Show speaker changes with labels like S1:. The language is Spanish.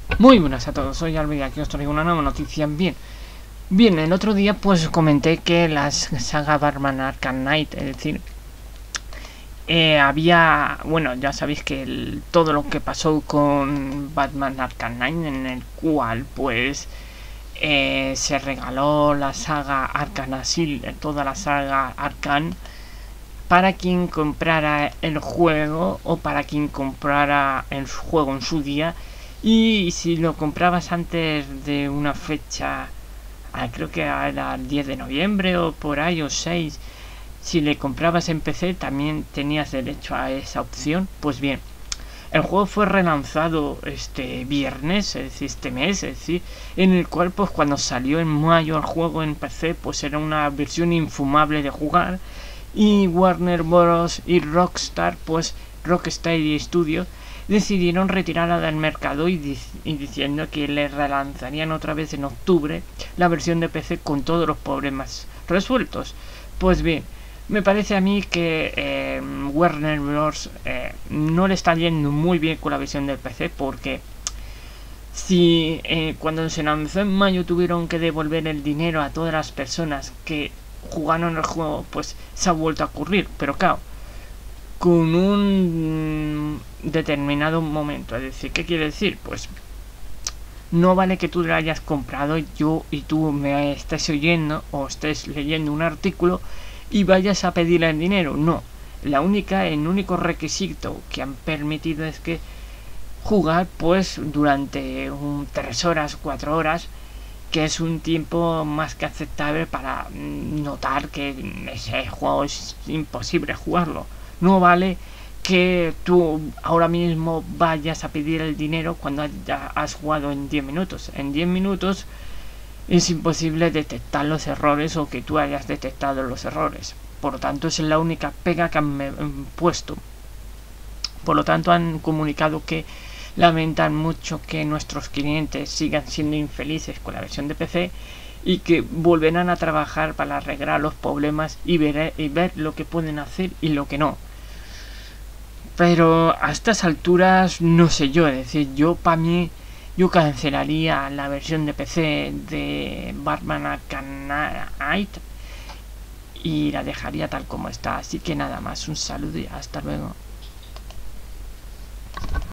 S1: Muy buenas a todos, soy Albi y aquí os traigo una nueva noticia. Bien, el otro día pues comenté que la saga Batman Arkham Knight, es decir, bueno, ya sabéis que todo lo que pasó con Batman Arkham Knight, en el cual pues se regaló la saga Arkham Asylum, toda la saga Arkham, para quien comprara el juego o para quien comprara el juego en su día. Y si lo comprabas antes de una fecha, creo que era el 10 de noviembre o por ahí, o 6, si le comprabas en PC también tenías derecho a esa opción. Pues bien, el juego fue relanzado este viernes, es decir, este mes, es decir, en el cual pues cuando salió en mayo el juego en PC pues era una versión infumable de jugar, y Warner Bros. Y Rockstar Studios decidieron retirarla del mercado y diciendo que le relanzarían otra vez en octubre la versión de PC con todos los problemas resueltos. Pues bien, me parece a mí que Warner Bros. No le está yendo muy bien con la versión del PC, porque si cuando se lanzó en mayo tuvieron que devolver el dinero a todas las personas que jugaron el juego, pues se ha vuelto a ocurrir, pero claro, con un determinado momento. Es decir, ¿qué quiere decir? Pues no vale que tú lo hayas comprado y tú me estés oyendo o estés leyendo un artículo y vayas a pedir el dinero. No, el único requisito que han permitido es que jugar pues durante 3 horas, 4 horas, que es un tiempo más que aceptable para notar que ese juego es imposible jugarlo. No vale que tú ahora mismo vayas a pedir el dinero cuando ya has jugado en 10 minutos. En 10 minutos es imposible detectar los errores o que tú hayas detectado los errores. Por lo tanto, es la única pega que han puesto. Por lo tanto, han comunicado que lamentan mucho que nuestros clientes sigan siendo infelices con la versión de PC y que volverán a trabajar para arreglar los problemas y ver lo que pueden hacer y lo que no. Pero a estas alturas no sé yo, es decir, para mí, yo cancelaría la versión de PC de Batman Arkham Knight y la dejaría tal como está. Así que nada más, un saludo y hasta luego.